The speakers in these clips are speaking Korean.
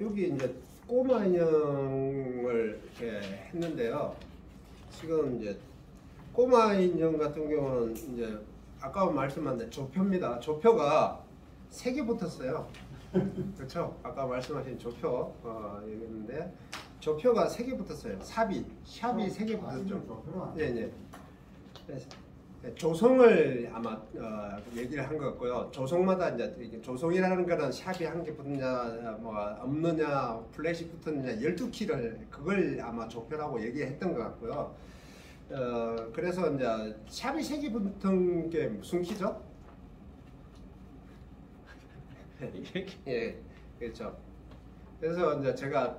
여기 이제 꼬마 인형을 이렇게 했는데요. 지금 이제 꼬마 인형 같은 경우는 이제 아까 말씀한 조표입니다. 조표가 3개 붙었어요. 그렇죠? 아까 말씀하신 조표 얘기했는데 조표가 3개 붙었어요. 샵이 3개 붙었죠. 네. 조성을 아마 얘기를 한 것 같고요. 조성마다 이제 조성이라는 거는 샵이 1개 붙느냐 뭐 없느냐 플래시 붙느냐 12키를 그걸 아마 조표라고 얘기했던 것 같고요. 그래서 이제 샵이 3개 붙은 게 무슨 키죠? 이렇게. 예, 그렇죠. 그래서 이제 제가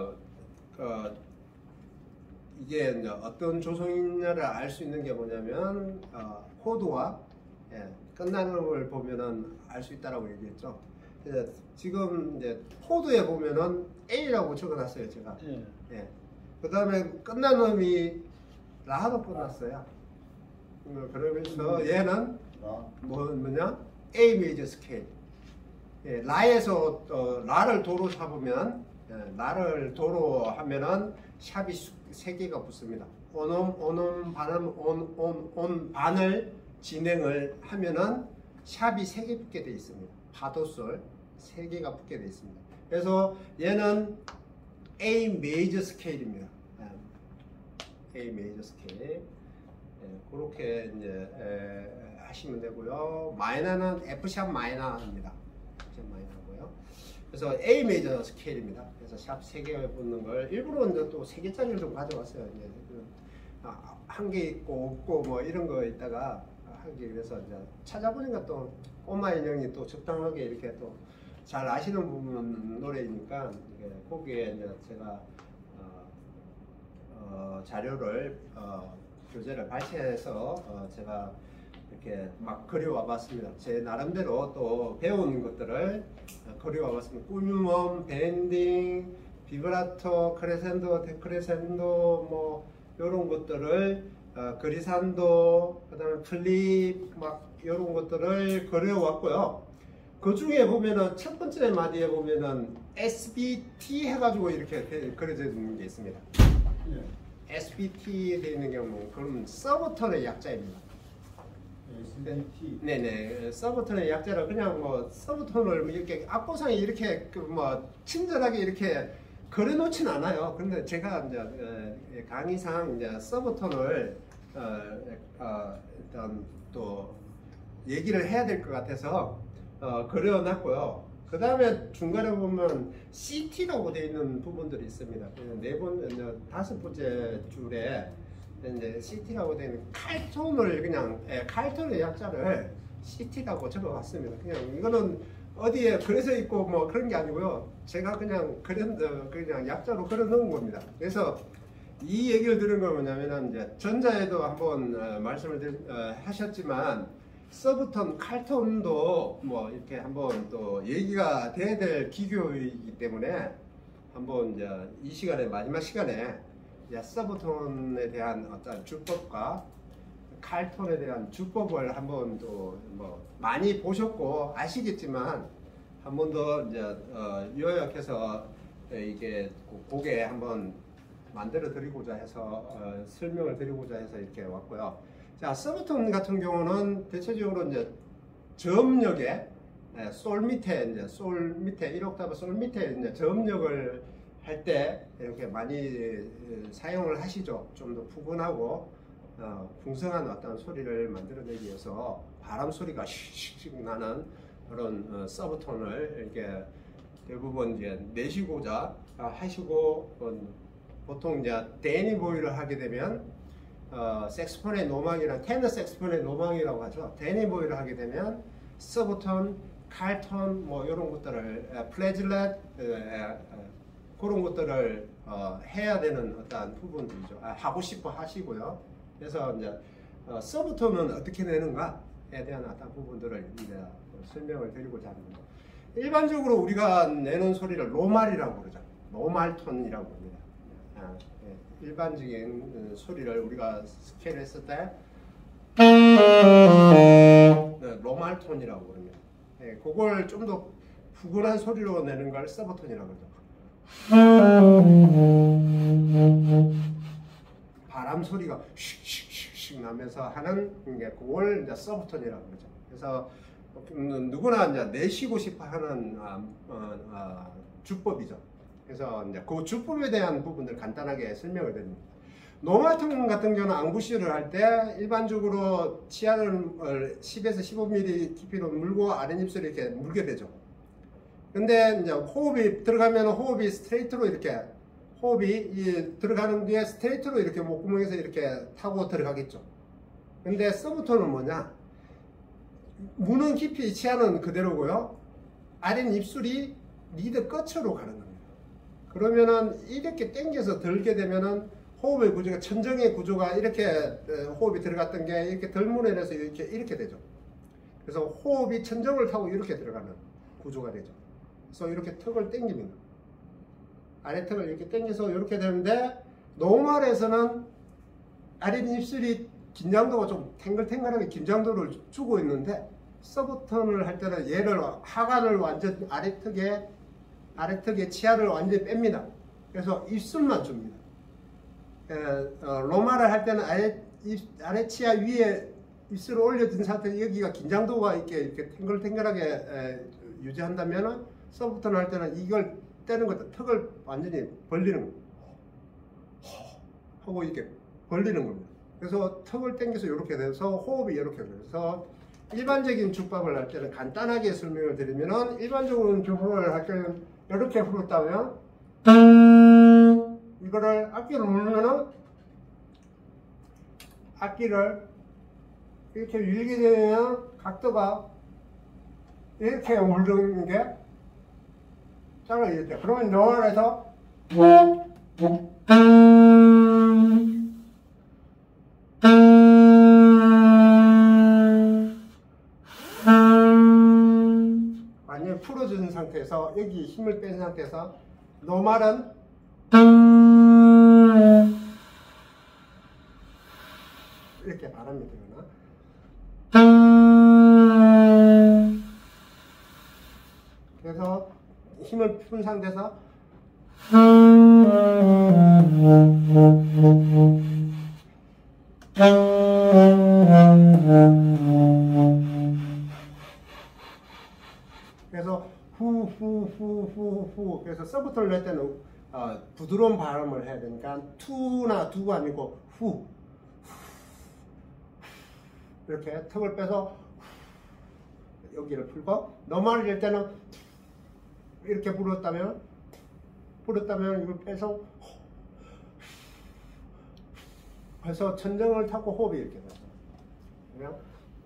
이게 이제 어떤 조성이냐를 알 수 있는 게 뭐냐면 코드와 끝나는 걸 보면은 알 수 있다라고 얘기했죠. 지금 이제 코드에 보면은 A라고 적어놨어요 제가. 예. 그 다음에 끝나는이 라로 끝났어요. 그러면서 얘는 뭐냐? A 메이저 스케일. 예, 라에서 라를 도로 잡으면 라를 도로 하면은 샵이 3개가 붙습니다. 온음, 반음, 온, 반을 진행을 하면은 샵이 3개 붙게 되어 있습니다. 파도솔 3개가 붙게 되어 있습니다. 그래서 얘는 A 메이저 스케일입니다. A 메이저 스케일. 그렇게 이제 하시면 되고요. 마이너는 F 샵 마이너입니다. 그래서 A 메이저 스케일입니다. 그래서 샵 3개 붙는 걸 일부러 이제 또 3개짜리를 좀 가져왔어요. 이제 1개 있고 없고 뭐 이런 거 있다가 하기 위해서 이제 찾아보니까 또 꼬마 인형이 또 적당하게 이렇게 또 잘 아시는 부분 노래이니까 거기에 이제 제가 자료를 교재를 발췌해서 제가 이렇게 막 그려와 봤습니다. 제 나름대로 또 배운 것들을 그려와 봤습니다. 꾸밈음, 밴딩, 비브라토, 크레센도, 데크레센도 뭐 이런 것들을 그리산도, 그 다음에 플립 막 이런 것들을 그려왔고요. 그 중에 보면은 첫 번째 마디에 보면은 SBT 해가지고 이렇게 그려져 있는 게 있습니다. SBT에 되어 있는 경우는 그럼 서브톤의 약자입니다. SBT. 네네. 서브톤의 약자로 그냥 뭐 서브톤을 이렇게 악보상에 이렇게 뭐 친절하게 이렇게 그려놓진 않아요. 그런데 제가 이제 강의상 이제 서브톤을 일단 또 얘기를 해야 될 것 같아서 그려놨고요. 그 다음에 중간에 보면 CT라고 되어 있는 부분들이 있습니다. 5번째 줄에 이제 CT라고 되어 있는 칼톤을 그냥 칼톤의 약자를 CT라고 적어봤습니다. 그냥 이거는 어디에 그려져 있고 뭐 그런 게 아니고요. 제가 그냥 그냥 약자로 그려 놓은 겁니다. 그래서 이 얘기를 들은 건 뭐냐면은 이제 전자에도 한번 말씀을 하셨지만 서브톤, 칼톤도 뭐 이렇게 한번 또 얘기가 돼야 될 기교이기 때문에 한번 이제 이 시간에 마지막 시간에 이제 서브톤에 대한 어떤 주법과 칼톤에 대한 주법을 한번 또 뭐 많이 보셨고 아시겠지만 한 번 더 이제 요약해서 이게 곡에 한번 만들어 드리고자 해서 설명을 드리고자 해서 이렇게 왔고요. 자, 서브톤 같은 경우는 대체적으로 이제 저음역에 솔 밑에 이제 솔 밑에 1옥타브 솔 밑에 이제 저음역을 할 때 이렇게 많이 사용을 하시죠. 좀 더 푸근하고 풍성한 어떤 소리를 만들어내기 위해서 바람 소리가 슉슉 나는 그런 서브톤을 이렇게 대부분 이제 내시고자 하시고 보통 이제 데니 보이를 하게 되면 색스폰의 노망이랑 테너 색스폰의 노망이라고 하죠. 데니 보이를 하게 되면 서브톤, 칼톤 뭐 이런 것들을 플래질렛 그런 것들을 해야 되는 어떤 부분들이죠. 하고 싶어 하시고요. 그래서 이제 서브톤은 어떻게 내는가에 대한 어떤 부분들을 이제 설명을 드리고자 합니다. 일반적으로 우리가 내는 소리를 로말이라고 그러죠. 로말톤이라고 합니다. 일반적인 소리를 우리가 스케일 했을 때 로말톤이라고 그럽니다. 그걸 좀 더 푸근한 소리로 내는 걸 서브톤이라고 그러죠. 바람 소리가 슉슉슉슉 나면서 하는 게 그걸 이제 서브톤이라고 그러죠. 그래서 누구나 이제 내쉬고 싶어 하는 주법이죠. 그래서 이제 그 주법에 대한 부분들 간단하게 설명을 드립니다. 노말톤 같은 경우는 앙부시를 할 때 일반적으로 치아를 10에서 15mm 깊이로 물고 아랫입술을 이렇게 물게 되죠. 근데 이제 호흡이 들어가면 호흡이 스트레이트로 이렇게 호흡이 들어가는 뒤에 스트레이트로 이렇게 목구멍에서 이렇게 타고 들어가겠죠. 근데 서브톤은 뭐냐? 무는 깊이 치아는 그대로고요. 아랫입술이 리드 끝으로 가는 겁니다. 그러면은 이렇게 당겨서 들게 되면은 호흡의 구조가 천정의 구조가 이렇게 호흡이 들어갔던 게 이렇게 덜문해서 이렇게 되죠. 그래서 호흡이 천정을 타고 이렇게 들어가는 구조가 되죠. 그래서 이렇게 턱을 당깁니다. 아래턱을 이렇게 당겨서 이렇게 되는데 노멀에서는 아랫입술이 긴장도가 좀 탱글탱글하게 긴장도를 주고 있는데 서브톤을 할 때는 얘를 하관을 완전 아래턱에 치아를 완전히 뺍니다. 그래서 입술만 줍니다. 로마를 할 때는 아래 치아 위에 입술을 올려둔 상태에서 여기가 긴장도가 이렇게 탱글탱글하게 유지한다면 서브톤을 할 때는 이걸 떼는 것도 턱을 완전히 벌리는 겁니다. 하고 이렇게 벌리는 겁니다. 그래서 턱을 당겨서 이렇게 돼서 호흡이 이렇게 돼서 일반적인 주법을 할 때는 간단하게 설명을 드리면은 일반적인 주법을 할 때는 이렇게 풀었다면 이거를 악기를 누르면은 악기를 이렇게 밀게 되면 각도가 이렇게 울리는 게 잘라지죠. 그러면 노멀에서 완전히 풀어준 상태에서 여기 힘을 뺀 상태에서 노멀은 이렇게 바람이 들어나. 그래서 힘을 푼 상태에서 그래서 후 그래서 서브톤을 낼 때는 부드러운 발음을 해야 되니까 투나 두가 아니고 후 이렇게 턱을 빼서 여기를 풀고 노멀을 낼 때는 이렇게 불었다면 이걸 빼서 해서 천정을 타고 호흡이 이렇게 돼요. 그냥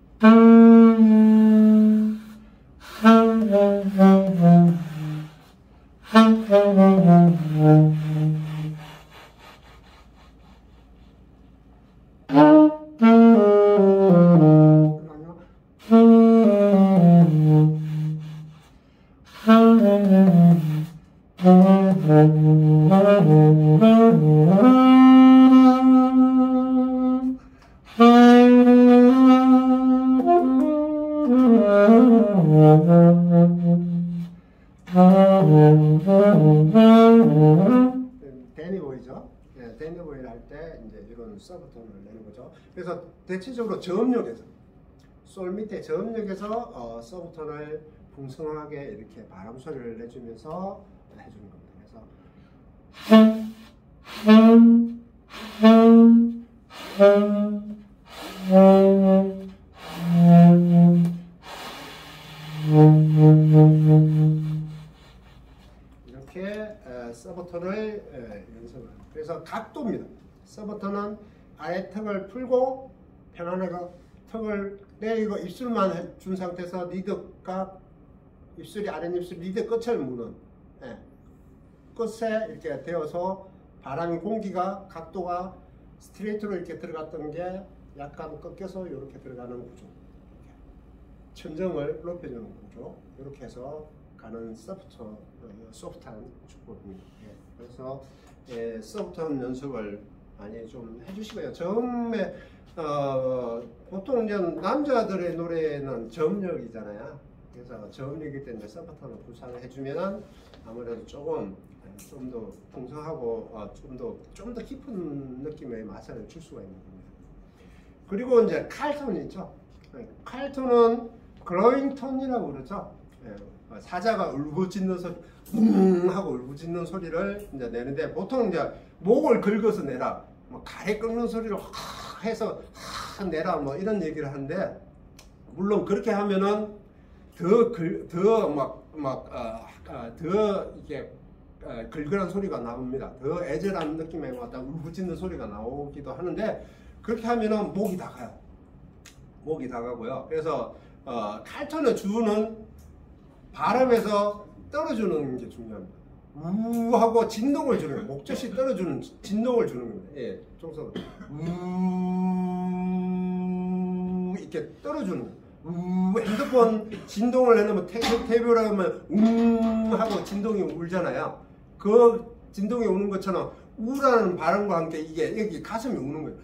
데니보이죠. 네, 데니보이를 할 때 이제 이런 서브톤을 내는 거죠. 그래서 대체적으로 저음역에서 솔 밑에 저음역에서 서브톤을 풍성하게 이렇게 바람 소리를 내주면서 해주는 겁니다. 이렇게 서브톤을 연습을. 그래서 각도입니다. 서브톤은 아래 턱을 풀고 편안하게 턱을 내리고 입술만 준 상태에서 리드가 입술이 아랫입술 리드 끝을 무는 끝에 이렇게 되어서 바람이 공기가 각도가 스트레이트로 이렇게 들어갔던 게 약간 꺾여서 이렇게 들어가는 구조. 천정을 높여주는 구조. 이렇게 해서 가는 소프트한 주법입니다. 그래서 소프트한 연습을 많이 좀 해주시고요. 처음에 보통 이제 남자들의 노래는 저음역이잖아요. 그래서 저음이기 때문에 서브톤을 구사를 해주면은 아무래도 조금 좀 더 풍성하고 좀 더 깊은 느낌의 맛을 줄 수가 있는 겁니다. 그리고 이제 칼톤이 있죠. 칼톤은 그로잉톤이라고 그러죠. 사자가 울부짖는 소리, 하고 울부짖는 소리를 이제 내는데 보통 이제 목을 긁어서 내라, 뭐 가래 끓는 소리를 확 해서 내라, 뭐 이런 얘기를 하는데 물론 그렇게 하면은 더 이게 긁으란 소리가 나옵니다. 더 애절한 느낌의 어떤 울부짖는 소리가 나오기도 하는데 그렇게 하면은 목이 나가요. 목이 나가고요. 그래서 칼톤의 주는 바람에서 떨어주는 게 중요합니다. 우 하고 진동을 주는 거예요. 목젖이 떨어주는 진동을 주는 겁니다. 예, 종소로 우 이렇게 떨어주는 거예요. 핸드폰 진동을 해놓으면 테이블을 하면 하고 진동이 울잖아요. 그 진동이 우는 것처럼 우라는 발음과 함께 이게 여기 가슴이 우는 거예요.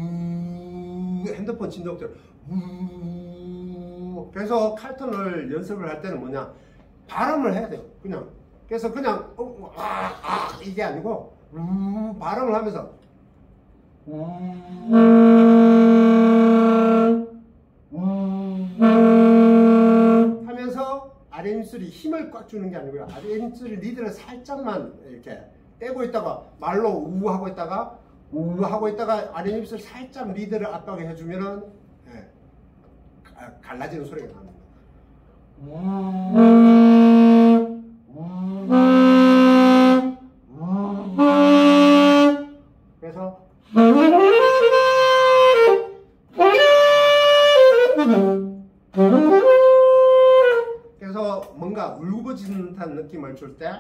핸드폰 진동처럼 그래서 칼톤을 연습을 할 때는 뭐냐, 발음을 해야 돼요. 그래서 그냥 이게 아니고 발음을 하면서 하면서 아래 입술이 힘을 꽉 주는 게 아니고요. 아래 입술 리드를 살짝만 이렇게 떼고 있다가 말로 우 하고 있다가 아래 입술 살짝 리드를 압박해 주면은 갈라지는 소리가 납니다. 그래서 뭔가 울부짖는 듯한 느낌을 줄 때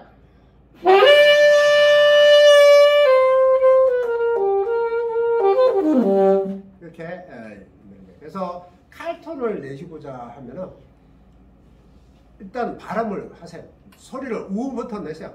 이렇게 그래서 칼톤을 내시고자 하면은 일단 발음을 하세요. 소리를 우부터 내세요.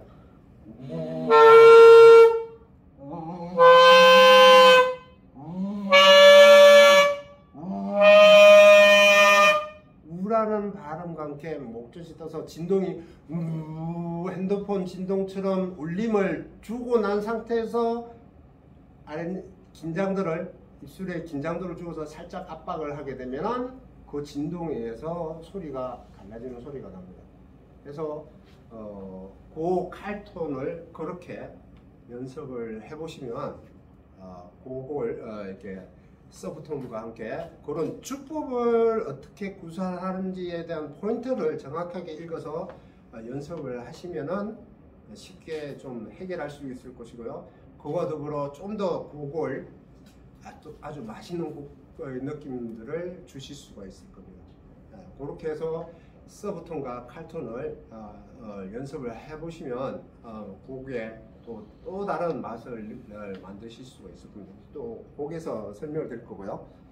우라는 발음과 함께 목젖이 떠서 진동이 핸드폰 진동처럼 울림을 주고 난 상태에서 아래 입술에 긴장도를 주어서 살짝 압박을 하게 되면 그 진동에 의해서 소리가 갈라지는 소리가 납니다. 그래서 그 칼톤을 그렇게 연습을 해보시면 그걸 이렇게 서브톤과 함께 그런 주법을 어떻게 구사하는지에 대한 포인트를 정확하게 읽어서 연습을 하시면은 쉽게 좀 해결할 수 있을 것이고요. 그와 더불어 좀 더 곡을 아주 맛있는 느낌들을 주실 수가 있을 겁니다. 그렇게 해서 서브톤과 칼톤을 연습을 해보시면 곡에 또 다른 맛을 만드실 수가 있을 겁니다. 또 곡에서 설명을 드릴 거고요.